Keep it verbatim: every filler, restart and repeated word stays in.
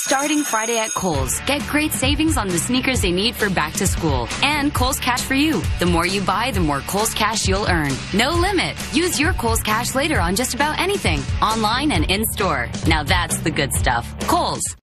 Starting Friday at Kohl's, get great savings on the sneakers they need for back to school. And Kohl's Cash for you. The more you buy, the more Kohl's Cash you'll earn. No limit. Use your Kohl's Cash later on just about anything, online and in store. Now that's the good stuff. Kohl's.